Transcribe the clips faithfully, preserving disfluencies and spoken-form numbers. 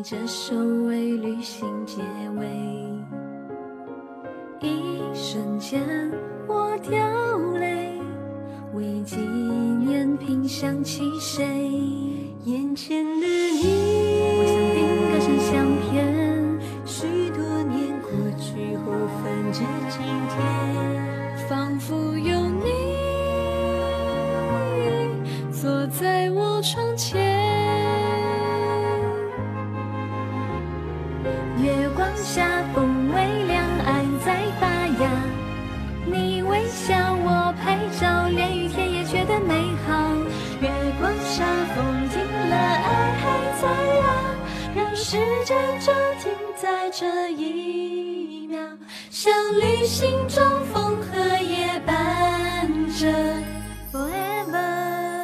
这首为旅行结尾。一瞬间我掉泪，为纪念品想起谁，眼前的你，我像定格成相片，许多年过去后翻着今天，仿佛有你坐在我窗前。月光下风微凉，爱在发芽，你微笑我拍照，连雨天也觉得美好。月光下风停了，爱还在啊，让时间就停在这一秒，像旅行中风和夜伴着 forever。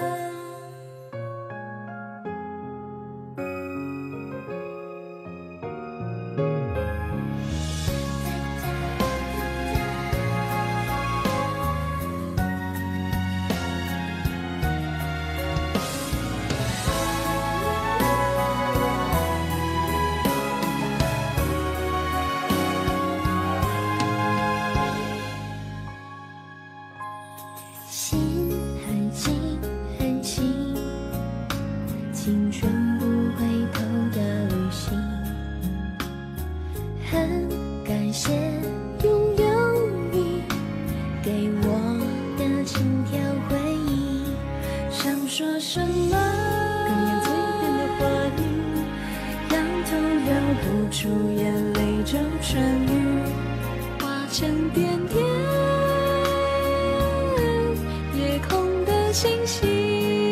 青春不回头的旅行，很感谢拥有你给我的轻佻回忆。想说什么，哽咽嘴边的话语，仰头留不住眼泪就痊愈，化成点点夜空的星星。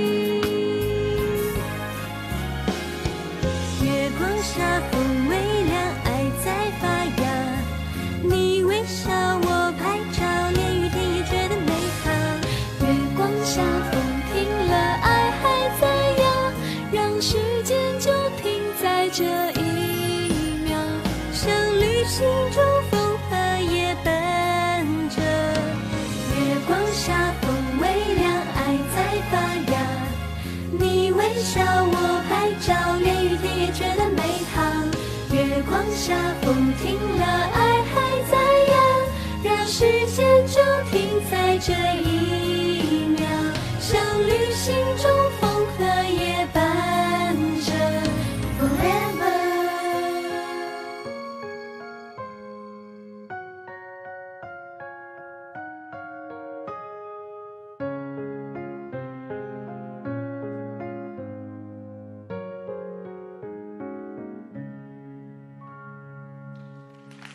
月光下风微凉，爱在发芽，你微笑我拍照，连雨天也觉得美好。月光下风停了，爱还在呀，让时间就停在这一秒，像旅行中风和夜伴着。月光下风微凉，爱在发芽，你微笑我拍照，连雨天也觉得美好。月光下风停了，爱还在呀，让时间就停在这一秒，像旅行中风和夜伴着 forever。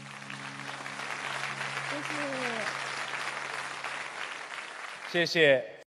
谢谢。